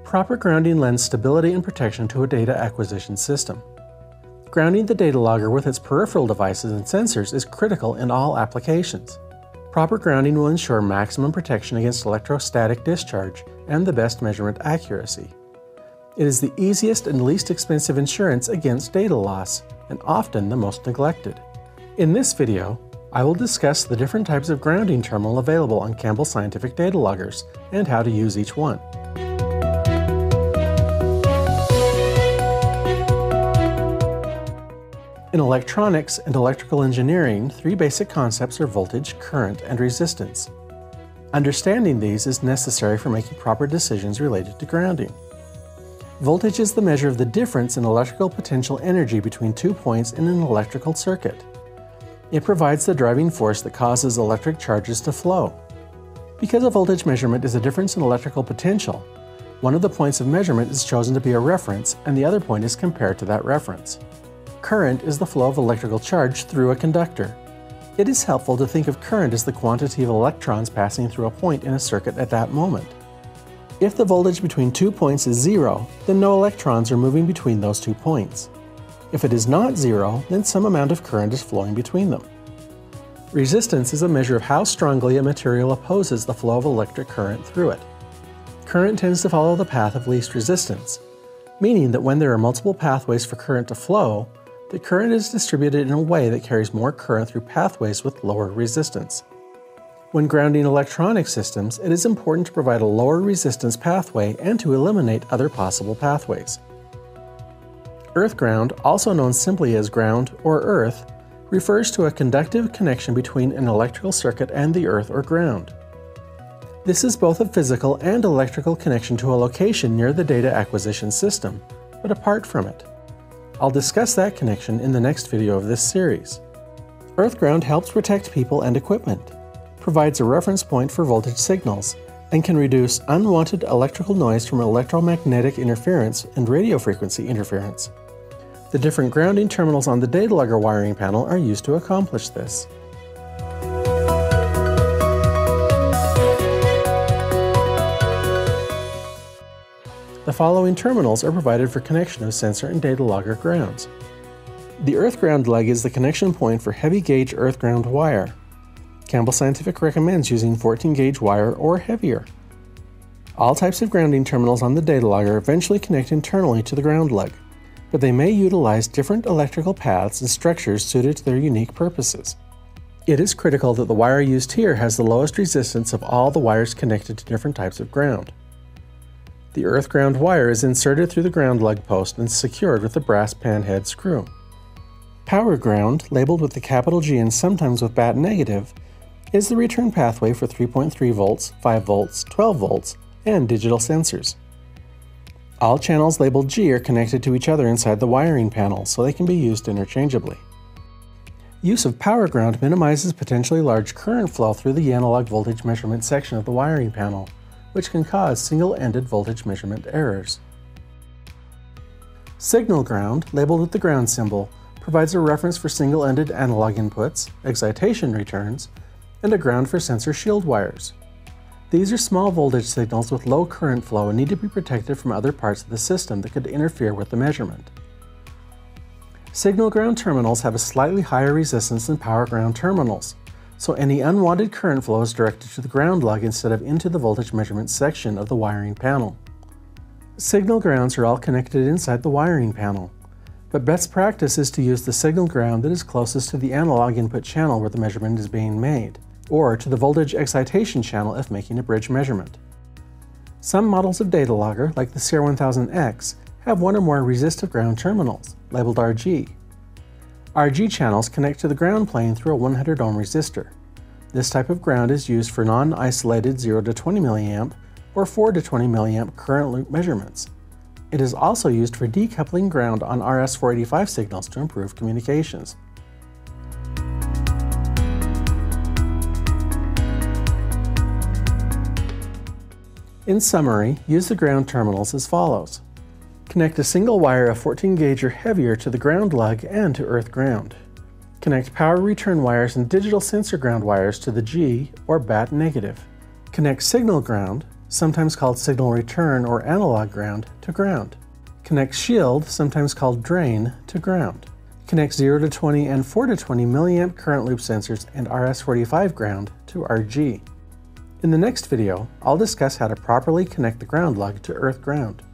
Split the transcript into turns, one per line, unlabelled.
Proper grounding lends stability and protection to a data acquisition system. Grounding the data logger with its peripheral devices and sensors is critical in all applications. Proper grounding will ensure maximum protection against electrostatic discharge and the best measurement accuracy. It is the easiest and least expensive insurance against data loss, and often the most neglected. In this video, I will discuss the different types of grounding terminal available on Campbell Scientific data loggers and how to use each one. In electronics and electrical engineering, three basic concepts are voltage, current, and resistance. Understanding these is necessary for making proper decisions related to grounding. Voltage is the measure of the difference in electrical potential energy between 2 points in an electrical circuit. It provides the driving force that causes electric charges to flow. Because a voltage measurement is a difference in electrical potential, one of the points of measurement is chosen to be a reference and the other point is compared to that reference. Current is the flow of electrical charge through a conductor. It is helpful to think of current as the quantity of electrons passing through a point in a circuit at that moment. If the voltage between 2 points is 0, then no electrons are moving between those 2 points. If it is not 0, then some amount of current is flowing between them. Resistance is a measure of how strongly a material opposes the flow of electric current through it. Current tends to follow the path of least resistance, meaning that when there are multiple pathways for current to flow, the current is distributed in a way that carries more current through pathways with lower resistance. When grounding electronic systems, it is important to provide a lower resistance pathway and to eliminate other possible pathways. Earth ground, also known simply as ground or earth, refers to a conductive connection between an electrical circuit and the earth or ground. This is both a physical and electrical connection to a location near the data acquisition system, but apart from it. I'll discuss that connection in the next video of this series. Earth ground helps protect people and equipment, provides a reference point for voltage signals, and can reduce unwanted electrical noise from electromagnetic interference and radio frequency interference. The different grounding terminals on the data logger wiring panel are used to accomplish this. The following terminals are provided for connection of sensor and data logger grounds. The earth ground leg is the connection point for heavy gauge earth ground wire. Campbell Scientific recommends using 14 gauge wire or heavier. All types of grounding terminals on the data logger eventually connect internally to the ground leg, but they may utilize different electrical paths and structures suited to their unique purposes. It is critical that the wire used here has the lowest resistance of all the wires connected to different types of ground. The earth ground wire is inserted through the ground lug post and secured with a brass pan head screw. Power ground, labeled with the capital G and sometimes with bat negative, is the return pathway for 3.3 volts, 5 volts, 12 volts, and digital sensors. All channels labeled G are connected to each other inside the wiring panel, so they can be used interchangeably. Use of power ground minimizes potentially large current flow through the analog voltage measurement section of the wiring panel, which can cause single-ended voltage measurement errors. Signal ground, labeled with the ground symbol, provides a reference for single-ended analog inputs, excitation returns, and a ground for sensor shield wires. These are small voltage signals with low current flow and need to be protected from other parts of the system that could interfere with the measurement. Signal ground terminals have a slightly higher resistance than power ground terminals, so any unwanted current flow is directed to the ground lug instead of into the voltage measurement section of the wiring panel. Signal grounds are all connected inside the wiring panel, but best practice is to use the signal ground that is closest to the analog input channel where the measurement is being made, or to the voltage excitation channel if making a bridge measurement. Some models of data logger, like the CR1000X, have one or more resistive ground terminals, labeled RG. RG channels connect to the ground plane through a 100 ohm resistor. This type of ground is used for non-isolated 0 to 20 mA or 4 to 20 mA current loop measurements. It is also used for decoupling ground on RS-485 signals to improve communications. In summary, use the ground terminals as follows. Connect a single wire of 14 gauge or heavier to the ground lug and to earth ground. Connect power return wires and digital sensor ground wires to the G or bat negative. Connect signal ground, sometimes called signal return or analog ground, to ground. Connects shield, sometimes called drain, to ground. Connects 0 to 20 and 4 to 20 milliamp current loop sensors and RS-45 ground to RG. In the next video, I'll discuss how to properly connect the ground lug to earth ground.